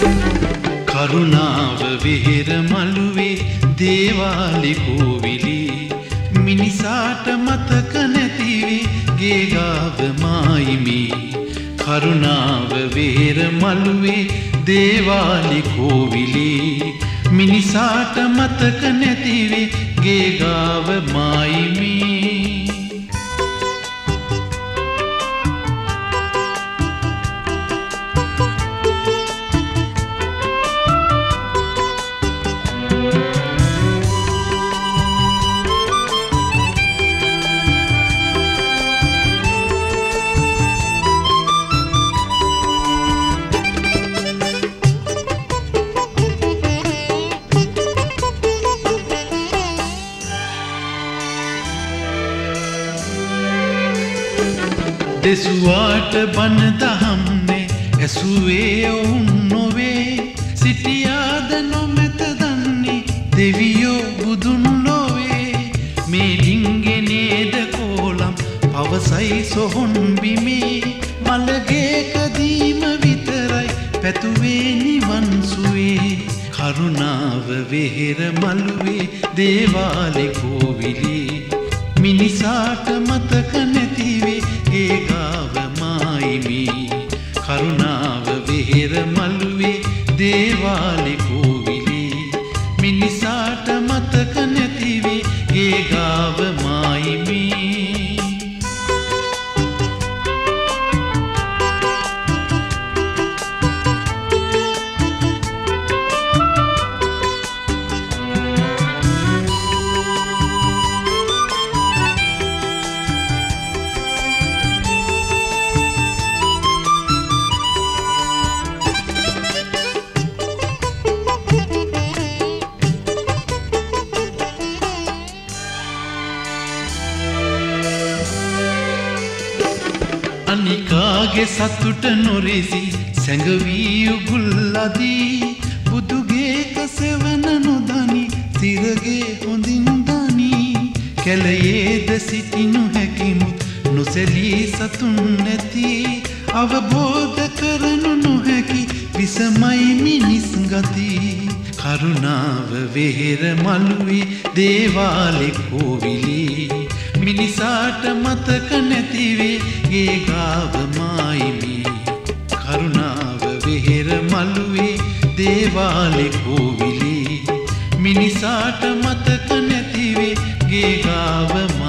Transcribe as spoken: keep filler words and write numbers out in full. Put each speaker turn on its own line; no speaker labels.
කරුණාව විහෙර මළුවේ දේවාලි කෝවිලි මිනිසාට මතක නැතිවේ ගේ ගාව මායිමි. කරුණාව විහෙර මළුවේ දේවාලි කෝවිලි මිනිසාට මතක නැතිවේ ගේ ගාව මායිමි. දෙසුවාට බන දහම්නේ ඇසුවේ ඔවුන් නොවේ සිටියාද නොමැත දන්නේ දෙවියෝ බුදුන් නොවේ මේ ඩිංගේ නේද කෝලම් පවසයි සොහොන් බිමේ මලගේ කදීම විතරයි පැතුවේ නිවන් සුවේ. කරුණාව වෙහෙර මළුවේ දේවාලේ කෝවිලි මිනිසාට මතක නැතිවේ ගේ ගාව මායිමි. කරුණාව වෙහෙර මළුවේ දේවාලේ කෝවිලි මිනිසාට මතක නැතිවේ ගේ ගාව මායිමි. අනිකාගේ සතුට නොරෙසි සැඟවී උගුල්ලදී බුදුගේ කසවන නොදනි සිරගේ හොඳින් දනි කැලයේද සිටිනු හැකිමුත් නොසැලී සතුන් නැති අවබෝධ කරනු නොහැකි විසමයි මිනිස් ගති. කරුණාව වෙහෙර මළුවේ දේවාලේ කෝවිලි මිනිසාට මතක නැතිවේ ගේ ගාව මායිමි. කරුණාව වෙහෙර මළුවේ දේවාලේ කෝවිලි මිනිසාට මතක නැතිවේ ගේ ගාව